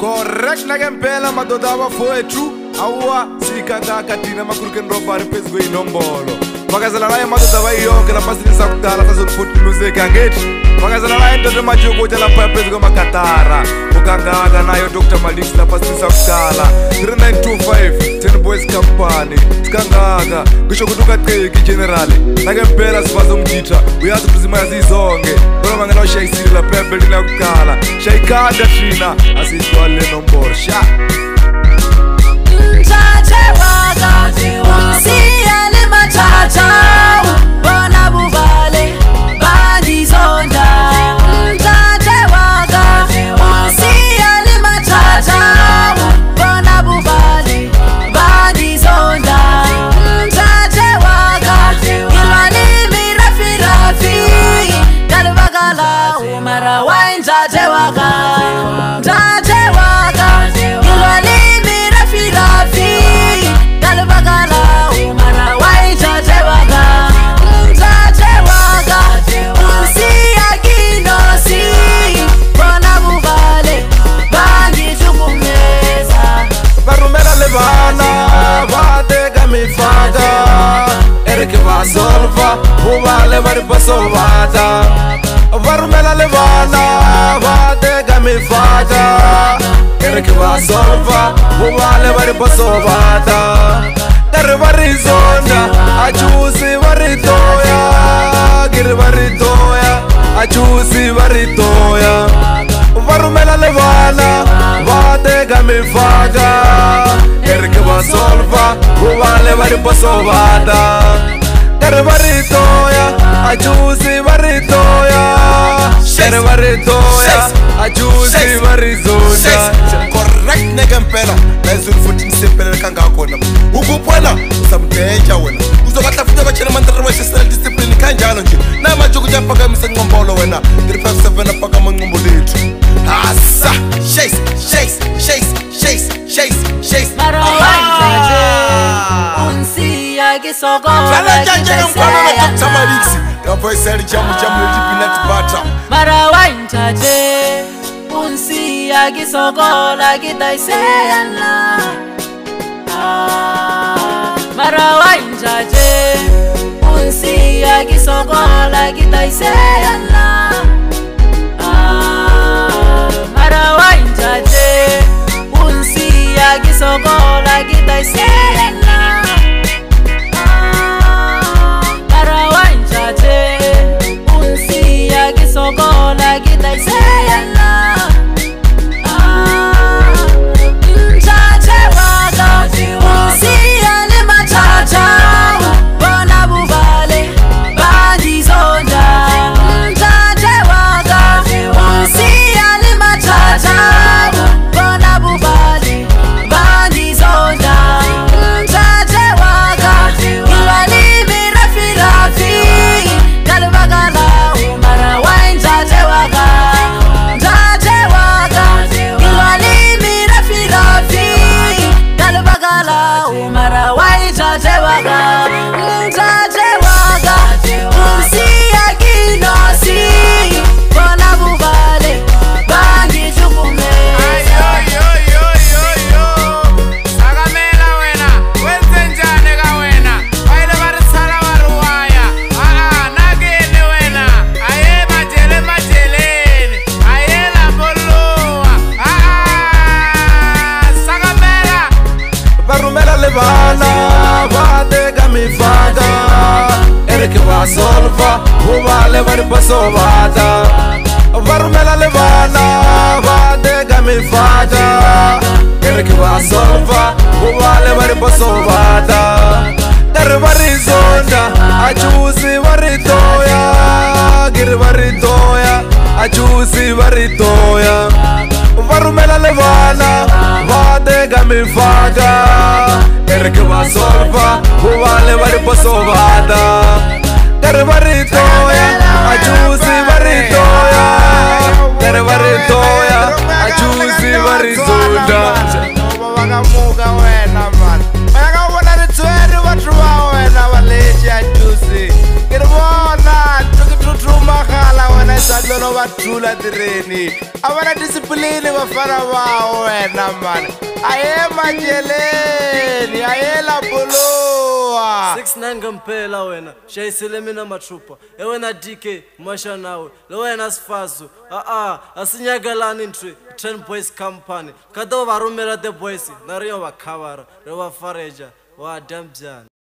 Correct na gempela madoda bafowethu awa sikangaka thina makhuluke nirobhari phezu kweyinombolo vakazela naye madoda vayiyonke lapha silisa kudala sazokufota music angithi vakazela naye intoto emajokotya lapha phezu kwemakatara ukangaka nayo Dr. Malix lapha silisa kudala 3925 10 Boys Company sikangaka ngisho ukuthi ukaceki generali nakempela sibazongiditha uyazi ukuthi zima yazizonke noma ngena ushayisile lapha ebuilding yakudala shayikhanda thina asizwale le nombolo sha Mthathe waka siya le mathatha bona buvale bandizonda Mthathe waka siya le mathatha bona buvale bandizonda Mthathe waka ngilwali mirafirafi kalvakala umara wa mthathe waka Mthathe waka ngilwali Rafi, kalvakala, umara waita tewaga, tewaga, unsiya kinosi, bona buvale, bangi chukumeza. Varumela levana, vateka mifaga, erike vasolva, buvale varipasovata. Varumela levana, vateka mifaga, erike vasolva, buvale varipasovata. Kari varizonda, achusi varitoya, kiri varitoya, achusi varitoya. Varumela levana, vateka mifaga, erike vasolva, buvale varipasovata. Kari varitoya, achusi varitoya, kiri varitoya, achusi varizonda. Correct negempela lazulu futhi nisempela kangakona ukupona usamdeja wena uzobatla futhi abachela mandara wa discipline kanjalo nje namanje ukuyapaka imisenqombolo wena 357 apaka amanqombo lethu hasa chase Marawanjaje unsiya kisokola Dr. Malix voice ali jamu peanut butter Marawanjaje unsiya kisokola kidaiseyana Marawanjaje unsiya kisokola kidaiseyana Marawanjaje unsiya kisokola kidaiseyana Marawanjaje unsiya kisokola kidaiseyana Mthathe waka siya le mathatha bona buvale bandizonda Mthathe waka siya le mathatha bona buvale bandizonda Mthathe waka ngilwali mirafirafi kalvakala umara wa mthathe waka Mthathe waka ngilwali mirafirafi kalvakala umara wa mthathe waka Mthathe waka unsiya kinosi bona buvale bangi chukumeza Sakamela wena wenze njani ka wena bayile varisala varuwaya nakini wena aye majeleni aye lambolowa Sakamela Varumela levana, vateka mifaga, erike vasolva, buvale varipasovata. Varumela levana, vateka mifaga, erike vasolva, buvale varipasovata. Kari varizonda, achusi varitoya, kiri varitoya, achusi varitoya. Varumela levana, vateka mifaga, erike vasolva, buvale varipasovata. Kari varitoya, achusi varitoya, kari varitoya, achusi varizonda. vakamuka wena mani vakavona ritsweri vathu va wena valeji ajusi kiri vona tukitutumakhala wena no va thula tireni a va na discipline vafana vao wena mani a ye majeleni a ye la boloa 69 ngempela wena shayisele mina matrooper wena DK masha nawe lo wena Sifazu asinyagalani ntwe 10 boys company kado va rumela the boys na riyo va cover re va fareja wa damjani